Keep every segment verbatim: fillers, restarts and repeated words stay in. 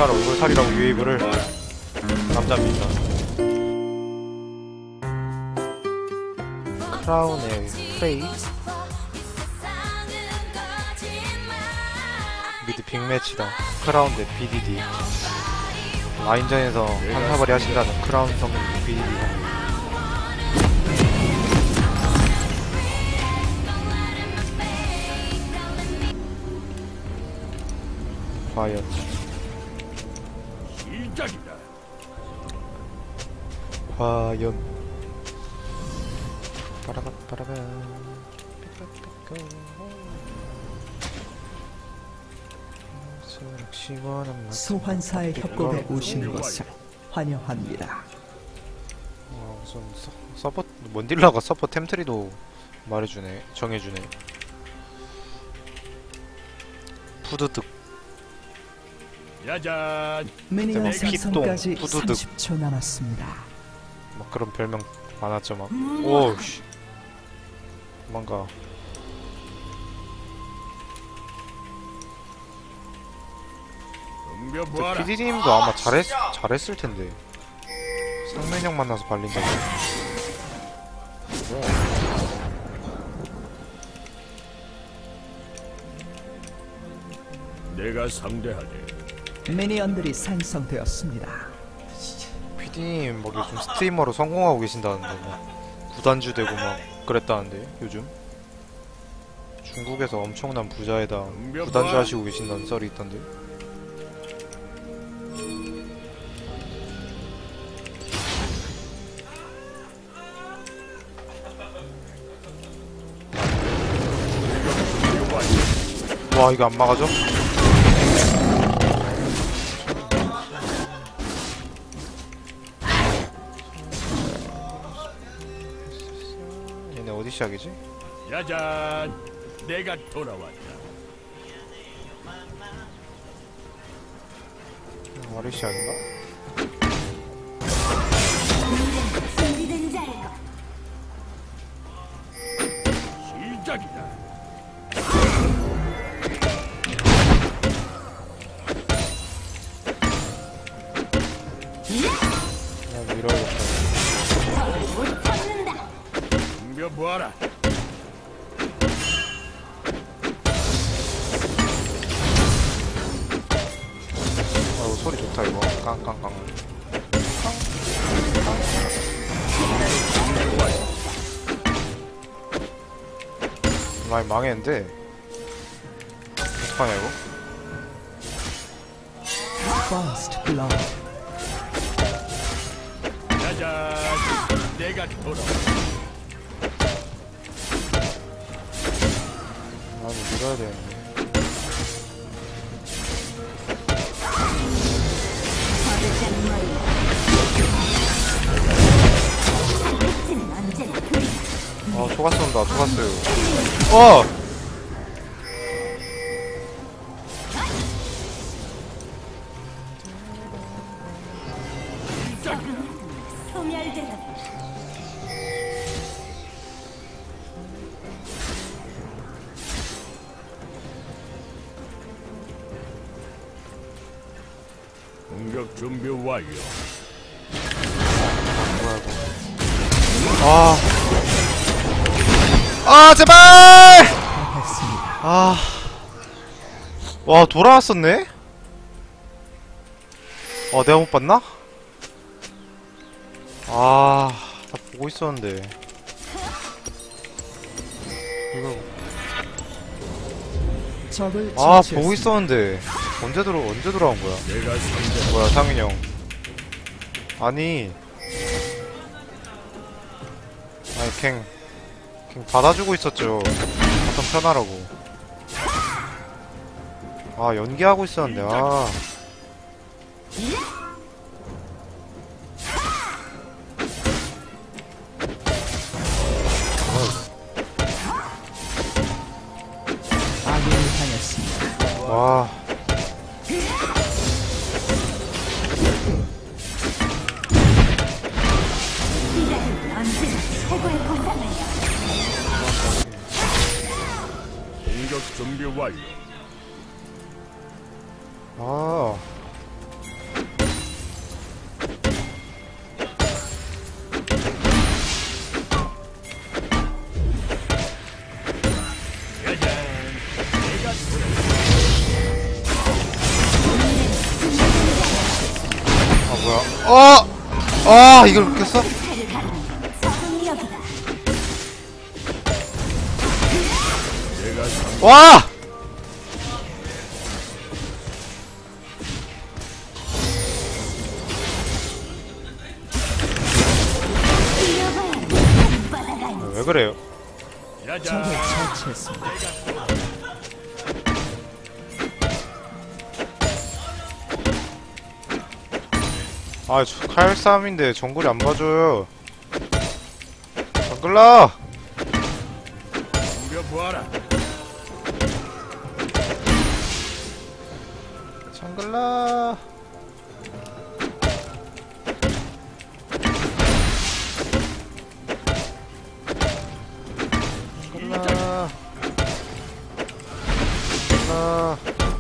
여자를 얼굴 살이라고 유입을 남자입니다. 크라운의 프레이 미드 빅매치다. 크라운 대 비디디. 라인전에서 한사발이 하신다는 크라운 성능 비디디 성능. 과연 과연 빠라바 빠라바 소환사의 협곡에 오시는 것을 환영합니다. 어, 무슨 서, 서포 먼딜라가 서포 템트리도 말해주네. 정해주네. 푸드득 야잔. 미니언 피똥, 생성까지 푸드득. 삼십 초 남았습니다. 막 그런 별명 많았죠 막. 오우씨 도망가. 피디님도 아마 잘했, 잘했을 텐데. 상면형 만나서 발린다고. 뭐. 내가 상대하지. 미니언들이 생성되었습니다. 피디님 막 요즘 스트리머로 성공하고 계신다는데 막 구단주 되고 막 그랬다는데 요즘 중국에서 엄청난 부자에다 구단주 하시고 계신다는 썰이 있던데. 와 이거 안 막아줘? 얘네 어디 시작이지? 야잔. 내가 돌아왔다. 어디 시작인가? 시작이다. 그냥 밀어야겠다. 덤벼보아라. 아이고 소리 좋다 이거. 깡깡깡. 많이 망했는데 어떡하냐 이거? First blood. 야잔. 내가 돌아왔다. 많이 밀어야 되는데. 아 초가스 온다. 초가스. 어! 공격 준비 완료. 뭐야 이거. 아. 아 제발! 아. 와 돌아왔었네? 어 내가 못 봤나? 아. 나 보고 있었는데. 이거. 적을 아 처치했습니다. 보고 있었는데. 언제 들어 언제 돌아온 거야? 내가 상대. 뭐야 상윤이 형. 아니. 아니 갱. 갱 받아주고 있었죠. 어떤 편하라고. 아 연기하고 있었는데. 아. 아군이 당했습니다. 와. 공격 준비 완료. 아. 어! 아 이걸 웃겼어? 내가 상 와! 왜 그래요? 적을 자자. 처치했습니다. 아, 저 칼 싸움인데 정글이 안 봐줘요. 정글라! 덤벼보아라. 정글라! 정글라! 정글라!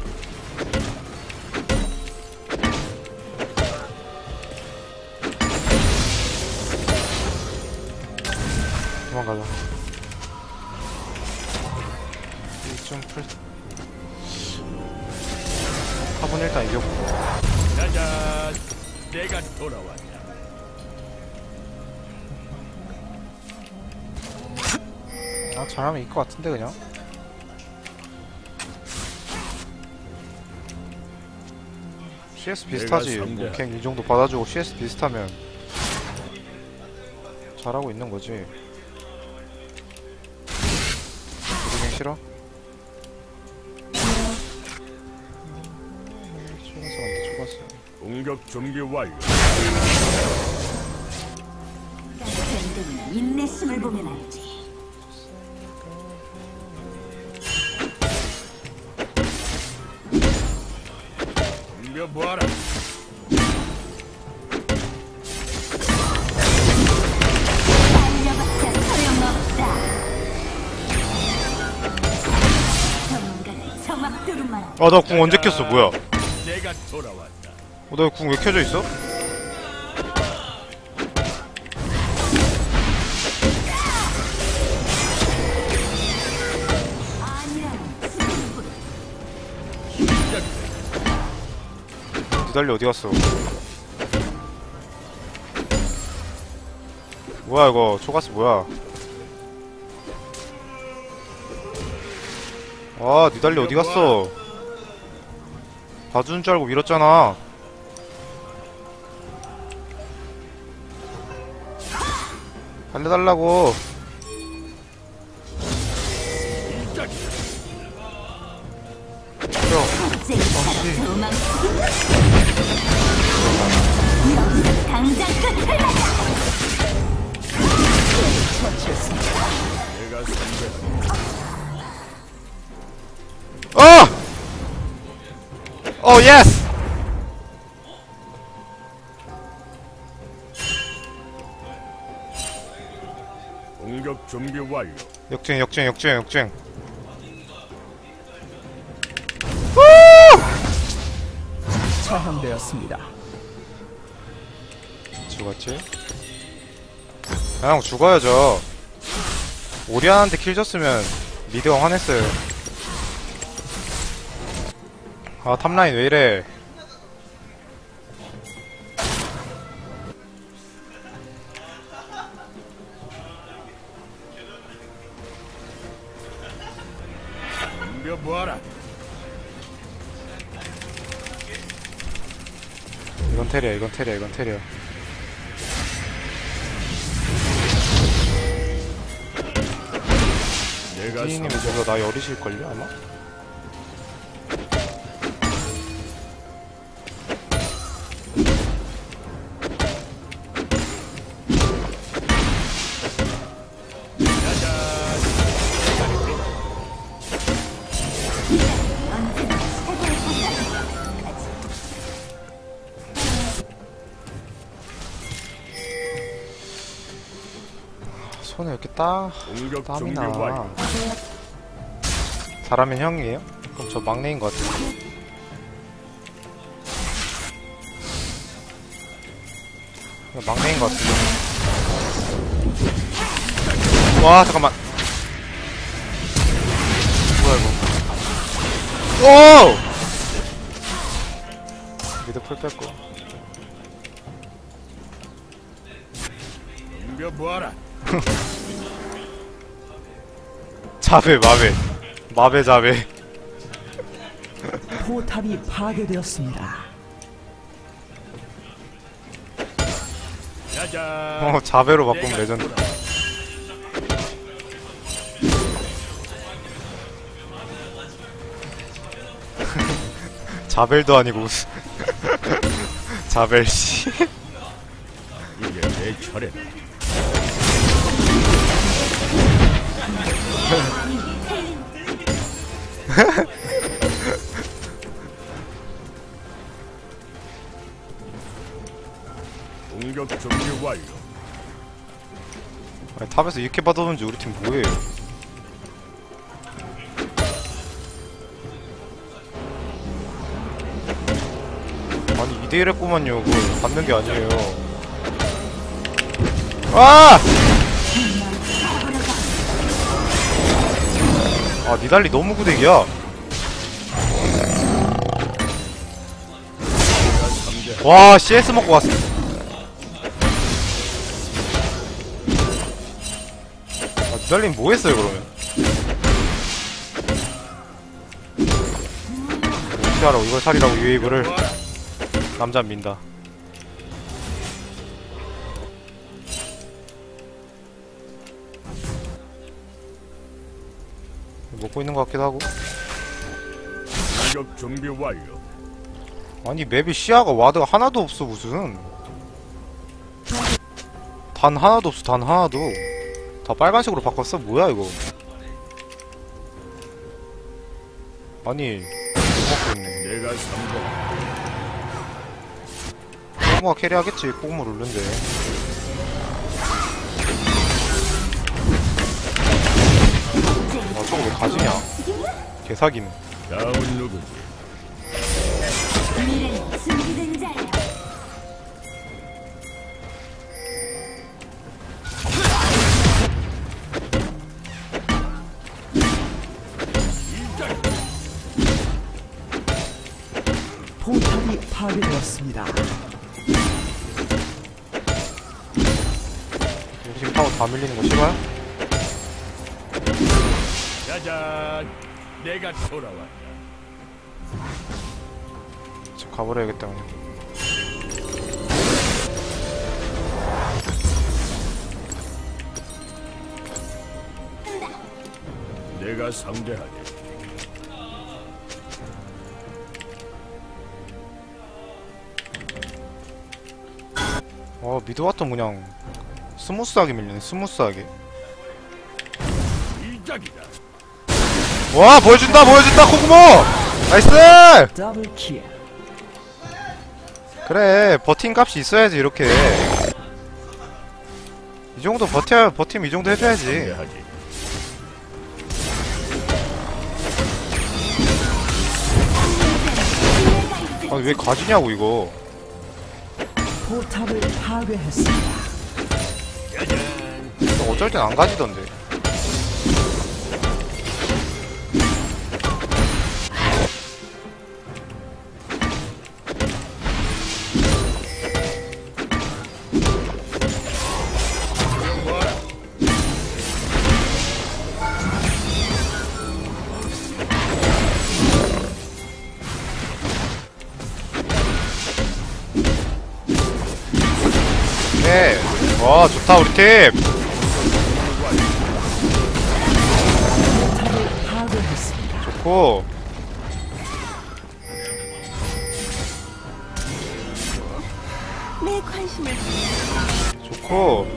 도망가자. 이좀 풀. 화분 일단 이겼고. 짜잔. 내가 돌아왔다. 아, 잘하면 이길 것 같은데, 그냥. 씨에스 비슷하지. 내가 뭐, 상대. 갱 이 정도 받아주고 씨에스 비슷하면 잘하고 있는 거지. 우리 갱 싫어? 초가스 간다, 초가스. 공격 준비 완료. 밴드는 인내심을 보면 알지. 덤벼보아라. 달려봤자 소용없다. 전문가는 정확도로만 아, 나 궁 언제 켰어, 뭐야? 내가 돌아왔다. 어, 나 궁 왜 켜져 있어? 아니라는 수준뿐. 니달리 어디 갔어? 뭐야, 이거. 초가스 뭐야? 아, 니달리 어디 갔어? 봐주는 줄 알고 밀었잖아. 달려달라고. 형, 쟁탈 도망. 여기서 당장 끝을 내자. 처치했습니다. 내가 상대다. 어! 어, 예스! 공격 준비 완료. 역주행, 역주행, 역주행, 역주행. 처형되었습니다. 죽었지? 그냥 죽어야죠. 오리아나한테 킬 줬으면 미드가 화냈어요. 아, 탑라인 왜 이래. 덤벼보아라. 이건 테리야, 이건 테리야, 이건 테리야. 내가 디님이 상대. 저보다 나이 어리실걸요, 아마? 손에 이렇게 딱 공격 땀이 준비 나. 완료. 잘하면 형이에요? 그럼 저 막내인 것 같은데. 그냥 막내인 것 같은데. 와, 잠깐만. 뭐야 이거? 오! 미드 풀 뺐고. 덤벼보아라. 자배 마배 마배 자배. 포탑이 파괴되었습니다. 짜잔. 어 자배로 바꾸면 내가 레전드. 돌아왔다. 자벨도 아니고 무슨 자벨 씨. 이제 내 차례다. 공격 준비 완료. 아니, 탑에서 이렇게 받아오는지 우리 팀 뭐예요? 아니 이 대 일 했구만요. 그걸 받는 게 아니에요. 아! 아 니달리 너무 구대기야. 와 씨에스 먹고 왔어. 아 니달리 뭐 했어요 그러면? 어떻게 하라고 이걸 살이라고 유에이브를. 남자 민다. 먹고 있는 것 같기도 하고. 공격 준비 완료. 아니 맵이 시야가 와드가 하나도 없어 무슨. 단 하나도 없어 단 하나도. 다 빨간색으로 바꿨어? 뭐야 이거. 아니 뭐 먹고 있네. 내가 상대. 꼬무가 캐리하겠지. 꼬무 룰른데. 아 저거 왜 가지냐. 개사기네. 다음은 누구지? 미래는 준비된 자야. 포탑이 파괴되었습니다. 우리 지금 타워 다 밀리는 거 싫어요? 짜잔. 내가 돌아왔다. 지금 가버려야겠다 그냥. 내가 상대하지. 어 미드와터 그냥 스무스하게 밀리네. 스무스하게. 이작이다. 와 보여준다 보여준다 코구모. 나이스. 더블 킬. 그래 버틴 값이 있어야지 이렇게. 이 정도 버텨야 버팀 이 정도 해줘야지. 상대하지. 아니 왜 가지냐고 이거. 포탑을 파괴했습니다. 짜잔. 어쩔 땐 안 가지던데. 네. 와 좋다 우리 팀. 포탑을 파괴했습니다. 좋고. 내 관심을 좋고.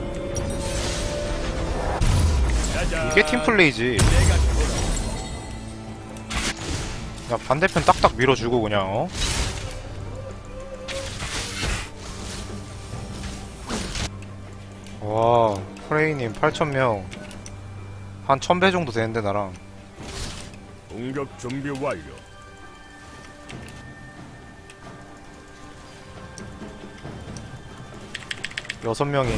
짜잔. 이게 팀플레이지. 내가 돌아왔다. 야 반대편 딱딱 밀어주고 그냥 어? 와 프레이님 팔천명 한 천 배 정도 되는데 나랑. 공격 준비 완료. 여섯 명이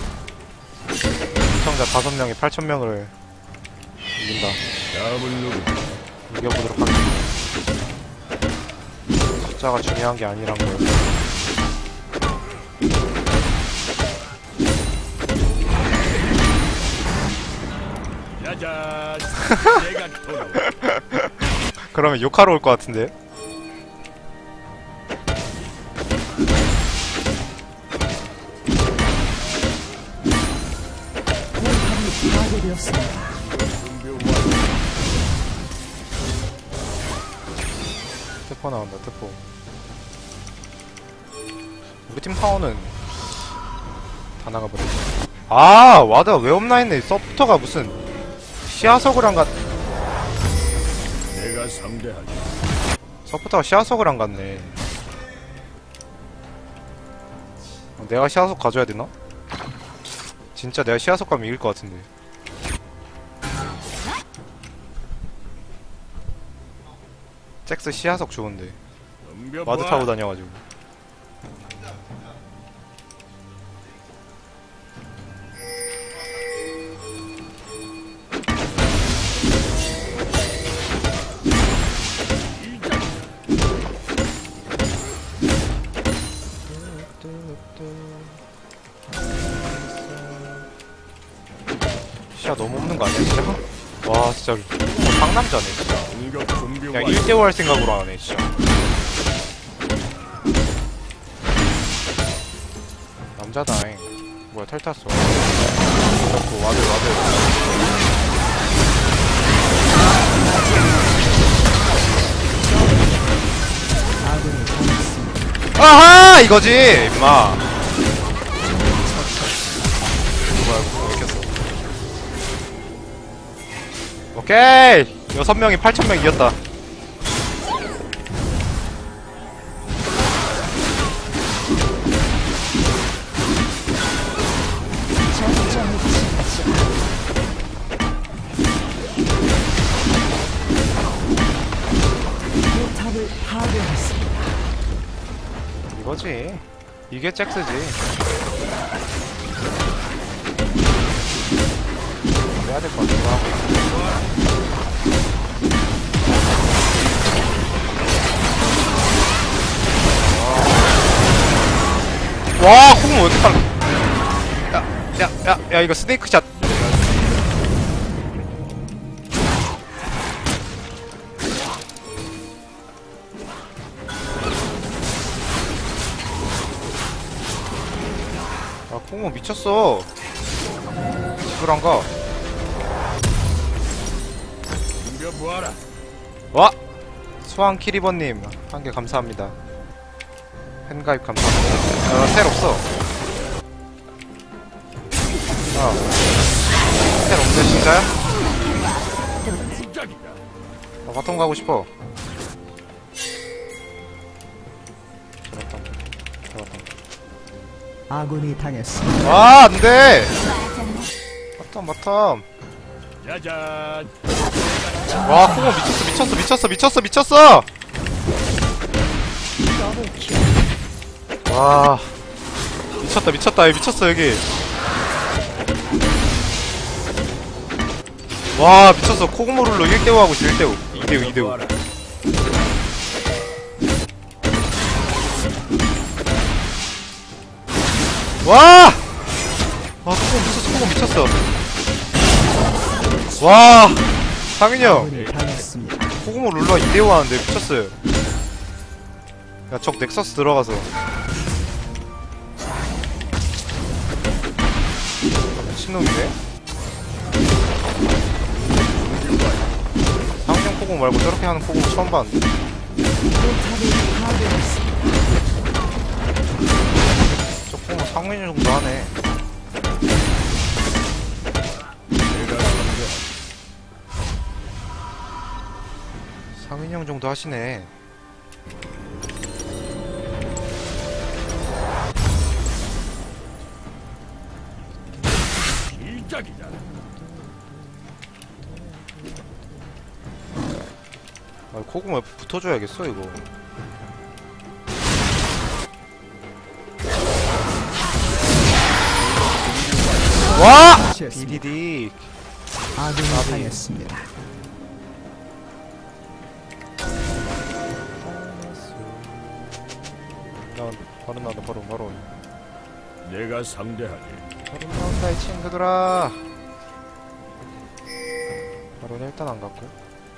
시청자 다섯 명이 팔천 명을 이긴다. 다음은 누구지? 이겨보도록 하겠습니다. 숫자가 중요한 게 아니란 걸. 짜잔. 내가 돌아온다. 그러면 욕하러 올 것 같은데. 포탑이 파괴되었습니다. 준비 완료. 테포 나온다 테포. 우리 팀 파워는 다 나가버렸네. 아 와드가 왜 없나 했네. 서포터가 무슨 시야석을 안 갔.. 내가 상대하지. 서포터가 시야석을 안 갔네. 어, 내가 시야석 가져야 되나? 진짜 내가 시야석 가면 이길 것 같은데. 잭스 시야석 좋은데 와드 타고 다녀가지고. 시야 너무 없는 거 아니야 진짜? 와 진짜 상남자네 진짜. 공격 준비 그냥 완료. 일 대 오 할 생각으로 하네 진짜. 남자다잉. 뭐야 탈 탔어. 자꾸 와드 와드. 아군이 당했습니다. 아하 이거지 임마. 뭐야 왜 켰어. 오케이 여섯 명이 팔천 명 이겼다. 전장의 진짜. 포탑을 파괴했습니다. 이거지. 이게 잭스지. 해야 될 것 같기도 하고. 와, 콩은 왜 이렇게 빨라? 야, 야, 야, 야, 이거 스네이크 샷. 아, 콩은 미쳤어. 집을 안 가. 덤벼보아라. 와! 수왕 키리버님, 한 개 감사합니다. 팬가입 감사합니다. 야, 나 텔 없어. 아. 텔 없네, 진짜야? 깜짝이야. 나 바텀 가고 싶어. 잡았다. 잡았다. 아군이 당했습니다. 아, 안 돼! 바텀, 바텀. 짜잔. 와, 코모 미쳤어, 미쳤어, 미쳤어, 미쳤어, 미쳤어! 더블킬. 와. 미쳤다, 미쳤다, 미쳤어, 여기. 와, 미쳤어. 코그모룰로 일 대 오 하고 있어, 일 대 오. 이 대 오, 이 대 오. 덤벼보아라. 와! 와, 코고 미쳤어, 코고 미쳤어. 와! 상윤이 형, 아군이 당했습니다. 코고모 룰러 이 대 오 하는데 미쳤어요. 야, 적 넥서스 들어가서. 미친놈이네? 상윤이 형 코고 말고 저렇게 하는 코고 처음 봤는데. 포탑을 파괴했습니다. 저 코고 상윤이 형 정도 하네. 내가 상대하지. 상윤이 형 정도 하시네. 시작이다. 아, 코고모 옆에 붙어줘야겠어, 이거. 와! 처치했습니다. 비디디. 아군이 나비. 당했습니다. 나 바로 나온다, 바로, 바로. 내가 상대하지. 바로 나온다, 이 친구들아. 바로는 일단 안 갔고.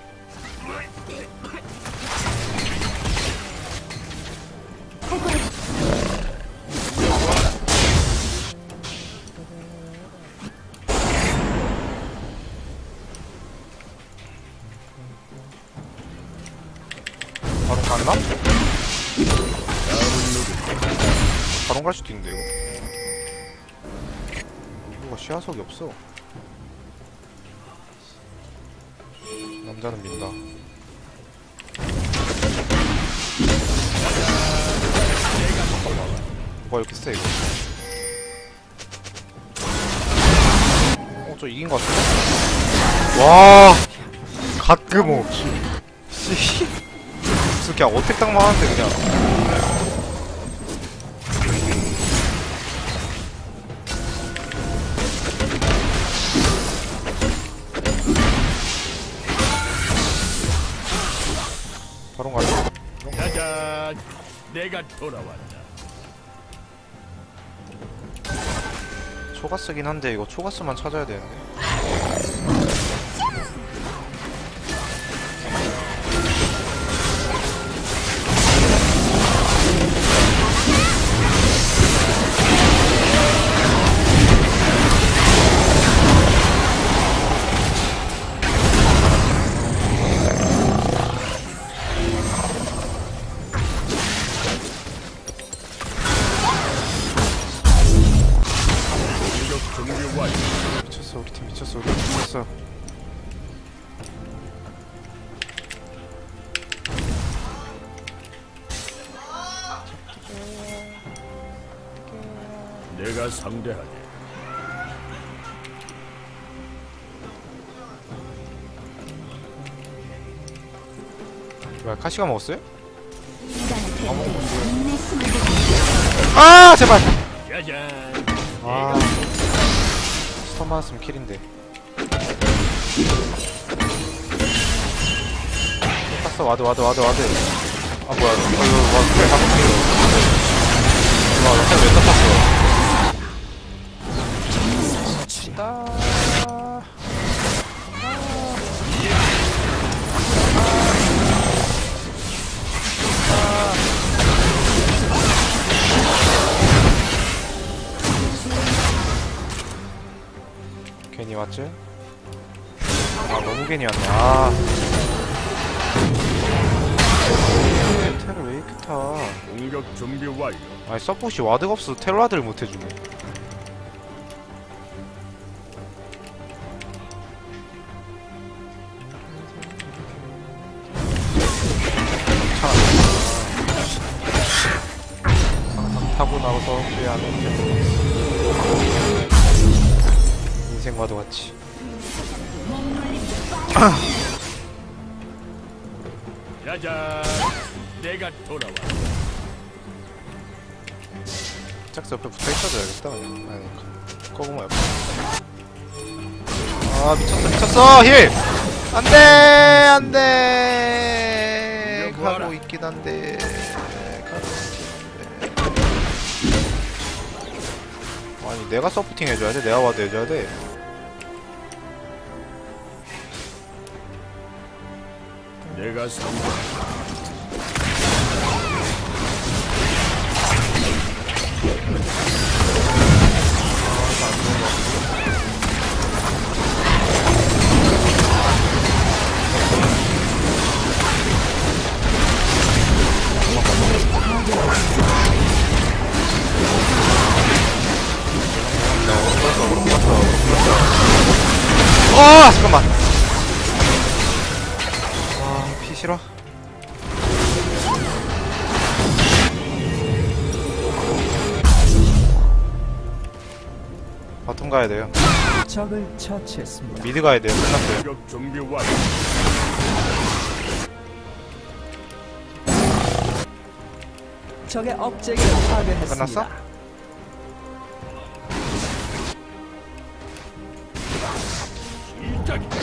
바로 갔나? 바로 갈 수도 있는데 이거. 누가 시야석이 없어. 남자는 민다. 뭐가 이렇게 세 이거. 어, 저 이긴 것 같은데? 와, 갓금호. 씨, 무슨 그냥 어택 당만 하는데 그냥. 바로 가자. 짜잔, 내가 돌아왔다. 초가스긴 한데 이거 초가스만 찾아야 되는데. 미쳤어 우리 팀 미쳤어 우리 팀 미쳤어. 내가 상대하지. 뭐야 카시가 먹었어요? 인간한테 내 힘을 보 아 제발. 짜잔. 아 스턴 맞았으면 킬인데. 탔어 와드 와드 와드 와드. 아 뭐야 이거 이거 와드 킬 잡고 킬이야. 와 나텔 왜 떴었어. 치다. 괜히 왔지? 아 너무 괜히 왔네. 아 테를 왜 이렇게 타. 공격 준비 완료. 아니 서폿이 와드가 없어서 텔와드를 못해주네. 항상 타고 나가서 후회하는 게 인생과도 같이. 짜잔, 내가 돌아왔다. 짝스 옆에 붙어있어줘야겠다 그냥. 아니 꺼보면 옆에. 아 미쳤어 미쳤어 힐! 안돼 안돼 가고 있긴 한데 가고 있긴 한데. 아니 내가 서포팅 해줘야 돼. 내가 와도 해줘야 돼. 내가 상대하지. 아 잠깐만. 와피 싫어. 바텀 가야 돼요. 적을 처치했습니다. 미드 가야 돼요. 끝났어요. 공격 준비 완료. 적의 업적을 파괴했습니다. 끝났어? 시작이다.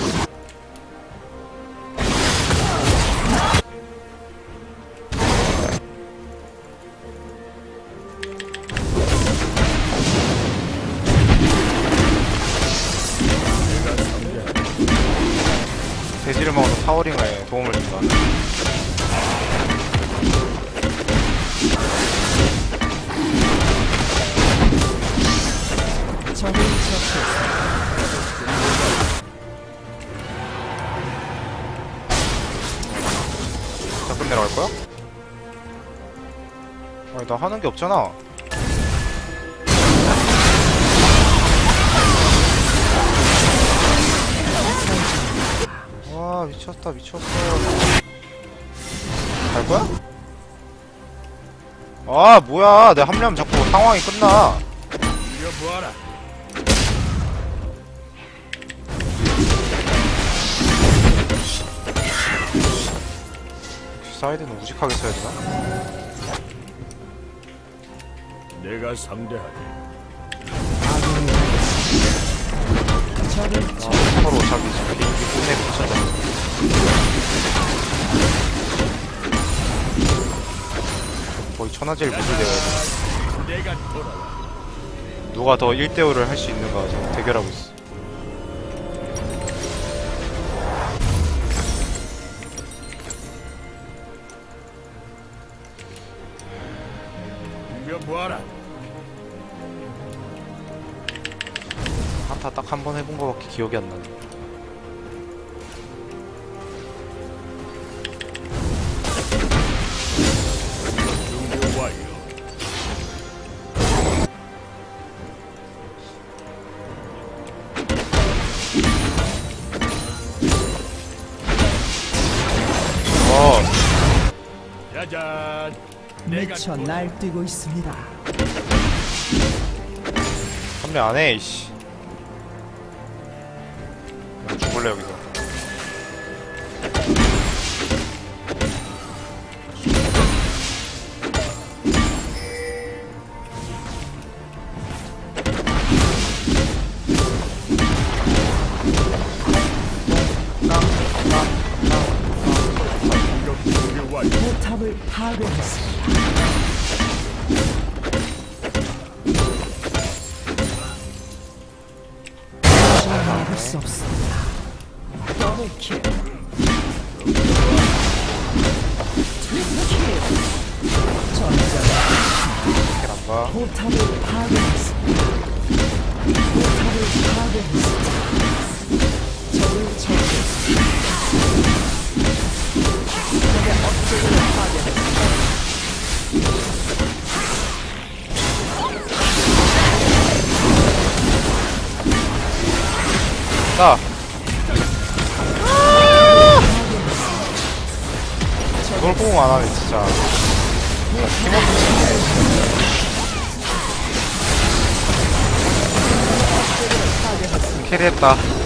내가 상대하지. 타워링에 도움을 준다. 적을 처치했습니다. 자, 그럼 내려갈 거야? 아니, 나 하는 게 없잖아. 와, 미쳤다, 미쳤어. 갈 거야? 아, 뭐야. 내가 합류하면 자꾸 상황이 끝나. 이거 뭐하라. 사이드는 우직하게 써야 되나? 내가 상대하지. 아군이 적을 아, 처 서로 자기 개인기 끝내 미쳤다. 거의 천하제일 무술대회. 내가 돌아와. 누가 더 일 대 오를 할 수 있는가 지금 대결하고 있어. 이거 뭐하라. 한타 딱 한 번 해본 거밖에 기억이 안 나네. 준비 완료. 어, 짜잔. 내가 미쳐 돌아와. 날뛰고 있습니다. 합류 안 해, 이씨. 나 죽을래, 여기서. 공격 준비 완료. 포탑을 파괴했습니다. 막을 수 없습니다. 더블킬. 트리플킬. 전자가 이렇게 안 봐. 포탑을 파괴했습니다. 포탑을 파괴했습니다. 적을 처치했습니다. 적의 업적을 파괴했습니다. 자, 그걸 호응 안 하네, 진짜. 힘없지. 캐리했다.